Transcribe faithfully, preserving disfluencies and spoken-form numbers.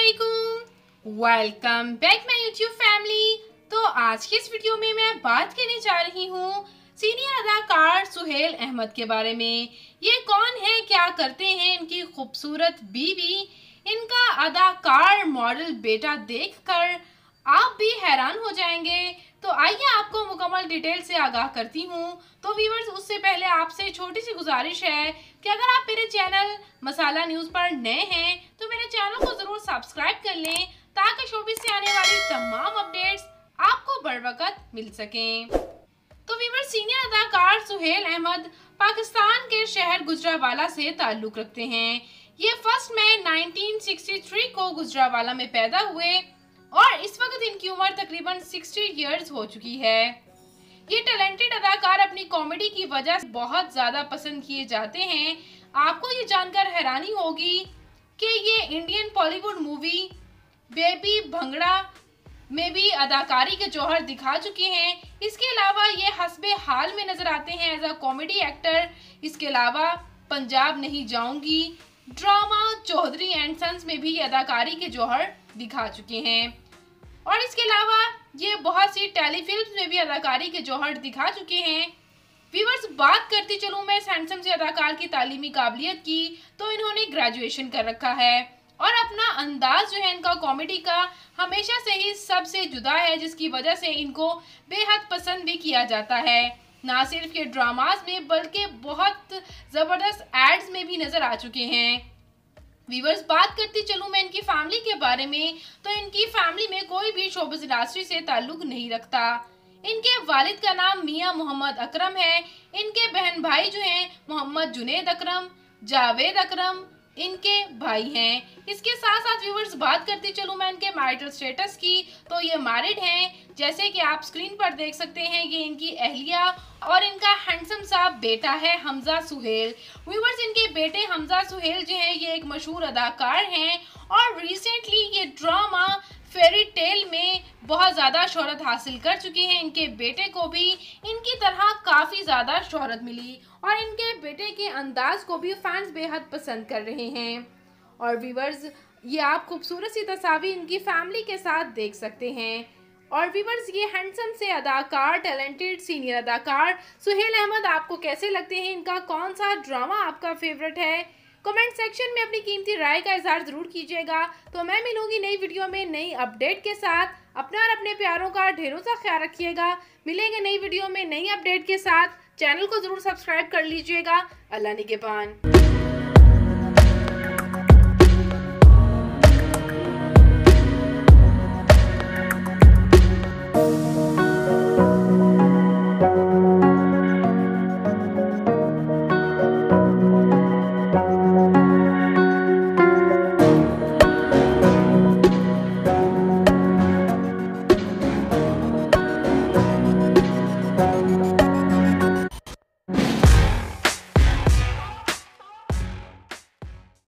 अस्सलामुअलैकुम, welcome back my YouTube family. तो आज की इस वीडियो में मैं बात करने जा रही हूँ सीनियर अदाकार सुहेल अहमद के बारे में। ये कौन है, क्या करते हैं, इनकी खूबसूरत बीवी, इनका अदाकार मॉडल बेटा देखकर आप भी हैरान हो जाएंगे। तो आइए आपको मुकम्मल डिटेल से आगाह करती हूँ। तो व्यूअर्स, उससे पहले आपसे छोटी सी गुजारिश है कि अगर आप मेरे चैनल मसाला न्यूज़ पर नए हैं तो मेरे चैनल को ज़रूर सब्सक्राइब कर लें ताकि शोबिस से आने वाली तमाम अपडेट्स आपको बर वक्त मिल सकें। तो व्यूअर्स, सीनियर अदाकार सुहेल अहमद पाकिस्तान के शहर गुजरावाला से ताल्लुक़ रखते हैं। ये first May nineteen sixty three को गुजरावाला में पैदा हुए और इस वक्त इनकी उम्र तकरीबन साठ इयर्स हो चुकी है। ये टैलेंटेड अदाकार अपनी कॉमेडी की वजह से बहुत ज़्यादा पसंद किए जाते हैं। आपको ये जानकर हैरानी होगी कि ये Indian Bollywood movie Baby Bhangra में भी अदाकारी के जौहर दिखा चुके हैं। इसके अलावा ये हस्बे हाल में नजर आते हैं एज अ कॉमेडी एक्टर। इसके अलावा पंजाब नहीं जाऊंगी ड्रामा चौधरी एंड सन्स में भी अदाकारी के जौहर दिखा चुके हैं और इसके अलावा ये बहुत सी टेलीफिल्म्स में भी अदाकारी के जौहर दिखा चुके हैं। व्यूअर्स, बात करती चलूँ मैं इस हैंडसम से अदाकार की तालीमी काबिलियत की, तो इन्होंने ग्रेजुएशन कर रखा है और अपना अंदाज जो है इनका कॉमेडी का हमेशा से ही सबसे जुदा है, जिसकी वजह से इनको बेहद पसंद भी किया जाता है। ना सिर्फ ये ड्रामास में बल्कि बहुत ज़बरदस्त एड्स में भी नज़र आ चुके हैं। व्यूअर्स, बात करती चलूँ मैं इनकी फैमिली के बारे में, तो इनकी फैमिली में कोई भी शोबिज़ इंडस्ट्री से ताल्लुक़ नहीं रखता। इनके वालिद का नाम मियां मोहम्मद अकरम है। इनके बहन भाई जो हैं मोहम्मद जुनेद अकरम, जावेद अकरम इनके भाई हैं। इसके साथ साथ व्यूअर्स, बात करती चलूँ मैं इनके मैरिटल स्टेटस की, तो ये मैरिड हैं। जैसे कि आप स्क्रीन पर देख सकते हैं, ये इनकी अहलिया और इनका हैंडसम सा बेटा है हमजा सुहेल। व्यूअर्स, इनके बेटे हमजा सुहेल जो हैं ये एक मशहूर अदाकार हैं और रिसेंटली ये ड्रामा फेरी टेल में बहुत ज़्यादा शोहरत हासिल कर चुके हैं। इनके बेटे को भी इनकी तरह काफ़ी ज़्यादा शोहरत मिली और इनके बेटे के अंदाज को भी फैंस बेहद पसंद कर रहे हैं। और व्यूअर्स, ये आप खूबसूरत सी तस्वीर इनकी फैमिली के साथ देख सकते हैं। और व्यूअर्स, ये हैंडसम से अदाकार, टैलेंटेड सीनियर अदाकार सुहेल अहमद आपको कैसे लगते हैं? इनका कौन सा ड्रामा आपका फेवरेट है? कमेंट सेक्शन में अपनी कीमती राय का इज़हार ज़रूर कीजिएगा। तो मैं मिलूंगी नई वीडियो में नई अपडेट के साथ। अपना और अपने प्यारों का ढेरों सा ख्याल रखिएगा। मिलेंगे नई वीडियो में नई अपडेट के साथ। चैनल को ज़रूर सब्सक्राइब कर लीजिएगा। अल्लाह निगहबान।